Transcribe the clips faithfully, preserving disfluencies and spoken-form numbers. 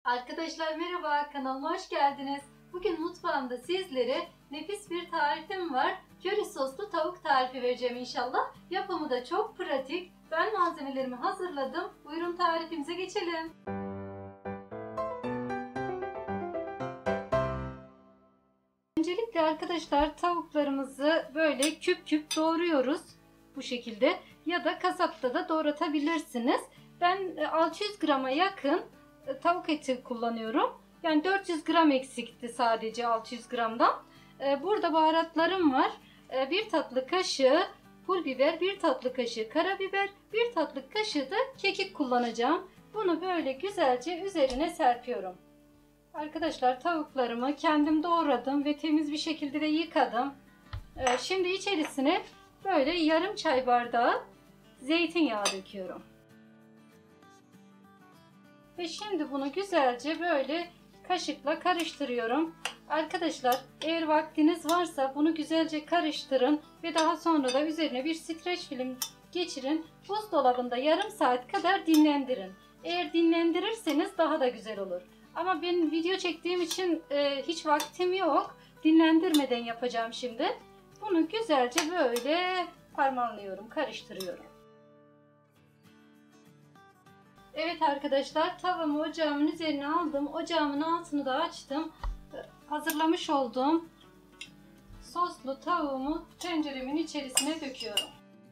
Arkadaşlar merhaba, kanalıma hoş geldiniz. Bugün mutfağımda sizlere nefis bir tarifim var. Köri soslu tavuk tarifi vereceğim inşallah. Yapımı da çok pratik. Ben malzemelerimi hazırladım. Buyurun tarifimize geçelim. Öncelikle arkadaşlar tavuklarımızı böyle küp küp doğruyoruz. Bu şekilde ya da kasapta da doğratabilirsiniz. Ben altı yüz grama yakın tavuk eti kullanıyorum. Yani dört yüz gram eksikti sadece altı yüz gramdan. Burada baharatlarım var. bir tatlı kaşığı pul biber, bir tatlı kaşığı karabiber, bir tatlı kaşığı da kekik kullanacağım. Bunu böyle güzelce üzerine serpiyorum. Arkadaşlar tavuklarımı kendim doğradım ve temiz bir şekilde de yıkadım. Şimdi içerisine böyle yarım çay bardağı zeytinyağı döküyorum. Ve şimdi bunu güzelce böyle kaşıkla karıştırıyorum. Arkadaşlar eğer vaktiniz varsa bunu güzelce karıştırın ve daha sonra da üzerine bir streç film geçirin. Buzdolabında yarım saat kadar dinlendirin. Eğer dinlendirirseniz daha da güzel olur. Ama ben video çektiğim için e, hiç vaktim yok. Dinlendirmeden yapacağım şimdi. Bunu güzelce böyle parmağınlıyorum, karıştırıyorum. Evet arkadaşlar, tavamı ocağımın üzerine aldım. Ocağımın altını da açtım. Hazırlamış olduğum soslu tavuğumu tenceremin içerisine döküyorum.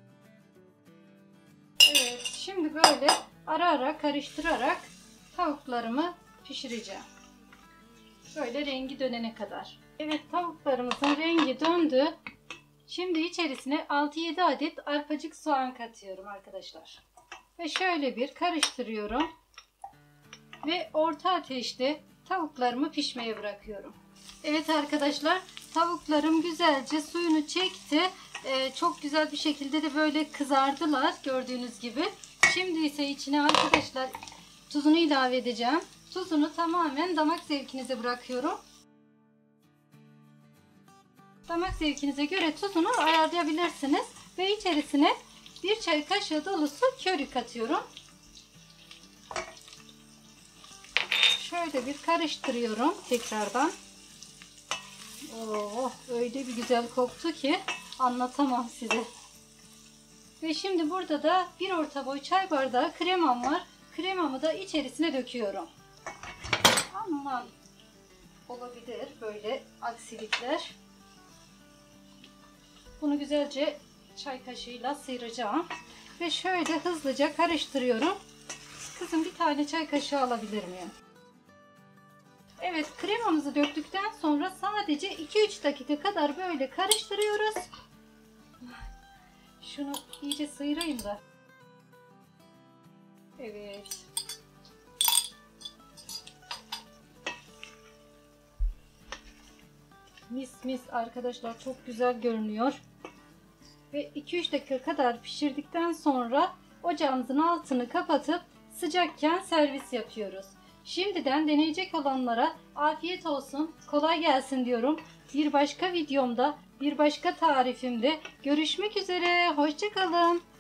Evet, şimdi böyle ara ara karıştırarak tavuklarımı pişireceğim. Böyle rengi dönene kadar. Evet, tavuklarımızın rengi döndü. Şimdi içerisine altı yedi adet arpacık soğan katıyorum arkadaşlar. Ve şöyle bir karıştırıyorum. Ve orta ateşte tavuklarımı pişmeye bırakıyorum. Evet arkadaşlar, tavuklarım güzelce suyunu çekti. Ee, çok güzel bir şekilde de böyle kızardılar gördüğünüz gibi. Şimdi ise içine arkadaşlar tuzunu ilave edeceğim. Tuzunu tamamen damak zevkinize bırakıyorum. Damak zevkinize göre tuzunu ayarlayabilirsiniz. Ve içerisine bir çay kaşığı dolusu köri katıyorum. Şöyle bir karıştırıyorum tekrardan. Oh, öyle bir güzel koktu ki anlatamam size. Ve şimdi burada da bir orta boy çay bardağı kremam var. Kremamı da içerisine döküyorum. Aman olabilir böyle aksilikler. Bunu güzelce çay kaşığıyla sıyıracağım. Ve şöyle hızlıca karıştırıyorum. Kızım bir tane çay kaşığı alabilir miyim? Evet, kremamızı döktükten sonra sadece iki üç dakika kadar böyle karıştırıyoruz. Şunu iyice sıyırayım da. Evet. Mis mis arkadaşlar, çok güzel görünüyor. Ve iki üç dakika kadar pişirdikten sonra ocağımızın altını kapatıp sıcakken servis yapıyoruz. Şimdiden deneyecek olanlara afiyet olsun, kolay gelsin diyorum. Bir başka videomda, bir başka tarifimde görüşmek üzere. Hoşça kalın.